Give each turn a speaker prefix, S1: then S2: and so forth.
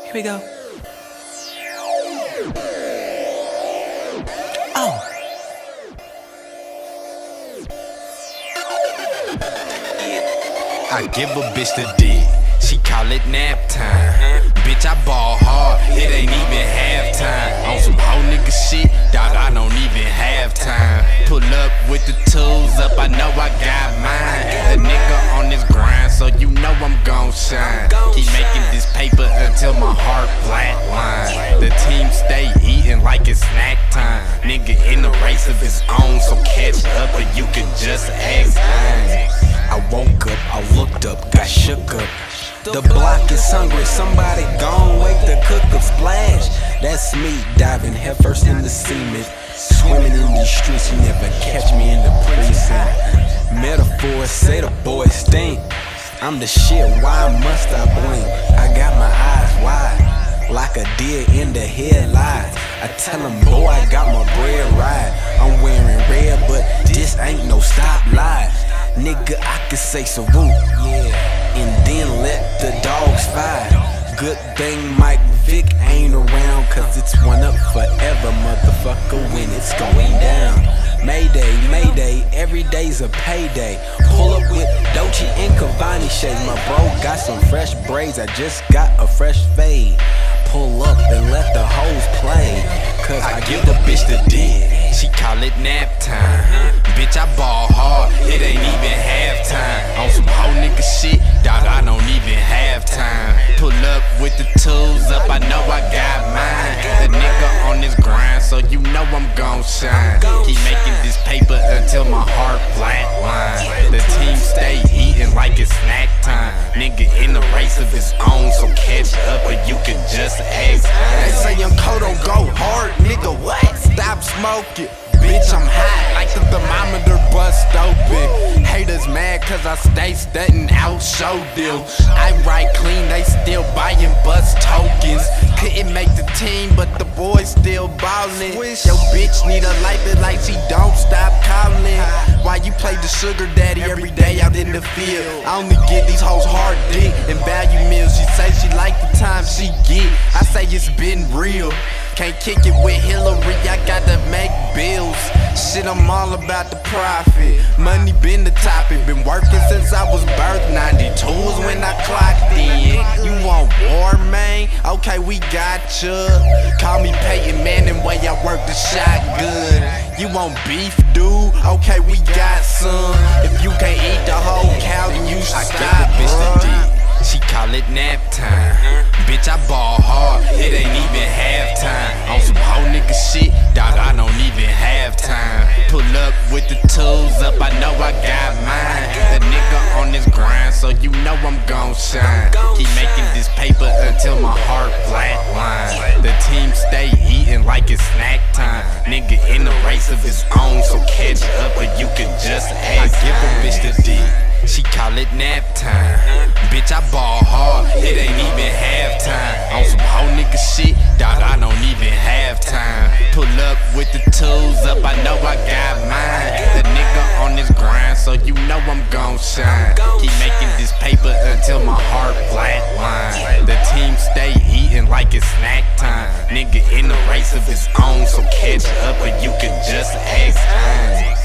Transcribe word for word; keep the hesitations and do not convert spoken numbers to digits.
S1: Here we go. Oh.
S2: I give a bitch the dick, she call it nap time. Bitch, I ball hard, it ain't even halftime. On some whole nigga shit, dog, I don't even have time. Pull up with the tools up, I know I got mine. The nigga on this grind, so you know I'm gon' shine. Keep making this paper until my heart flatline. The team stay eating like it's snack time. Nigga in the race of his own, so catch up or you can just ask mine.
S1: I woke up, I looked up, got shook up. The block is hungry, somebody gon' wake the cook up. Splash, that's me diving headfirst in the cement. Swimming in these streets, you never catch me in the precinct. Metaphors say the boys stink. I'm the shit, why must I blink? I got my eyes wide, like a deer in the headlights. I tell them, boy, I got my bread right. I'm wearing red, but this ain't no stoplight. Nigga, I can say salute, yeah, and then let the dogs fight. Good thing Mike Vick ain't around, cause it's one up forever, motherfucker, when it's going down. Mayday, Mayday, every day's a payday. Pull up with Dolce and Cavani shades. My bro got some fresh braids, I just got a fresh fade. Pull up and let the hoes play, cause
S2: I,
S1: I
S2: give a bitch the dick, she call it nap time. Bitch, I ball hard, it ain't even halftime. On some whole nigga shit, dog, I don't even have time. Pull up with the tools up, I know I got mine. The nigga on this grind, so you know I'm gon' shine. Keep making this paper until my heart flatline. The team stay eating like it's snack time. Nigga in the race of his own, so catch up or you can just ask.
S3: They say I'm cold, don't go hard, nigga, what? Stop smoking, bitch, I'm hot, like the thermometer bust open. Haters mad cause I stay stuntin' out show deals. I write clean, they still buying bus tokens. Couldn't make the team, but the boys still ballin'. Yo bitch need a life it like she don't stop callin'. Why you play the sugar daddy every day out in the field? I only get these hoes hard dick and value meals. She say she like the time she get, I say it's been real. Can't kick it with Hillary, I gotta make bills. Shit, I'm all about the profit. Money been the topic, been working since I was birthed. ninety-two was when I clocked in. You want war, man? Okay, we got ya. Call me Peyton Manning, way I work the shotgun. You want beef, dude? Okay, we got some. If you can't eat the whole cow, then you should
S2: I
S3: stop,
S2: give a bitch the
S3: bruh.
S2: dick, she call it nap time. Bitch, I ball hard, it ain't even halftime. On some whole nigga shit, dog, I don't even have time. Pull up with the tools up, I know I got mine. The nigga on this grind, so you know I'm gon' shine. Keep making this paper until my heart flatline. The team stay eating like it's snack time. Nigga in the race of his own, so catch up or you can just ask. I give a bitch the dick, she call it nap time. Bitch, I ball hard, it ain't even halftime. On some whole nigga shit, dog, I don't even have time. Pull up with the tools up, I know I got mine. The nigga on this grind, so you know I'm gon' shine. Keep making this paper until my heart flatline. The team stay eating like it's snack time. Nigga in the race of his own, so catch up or you can just ask time.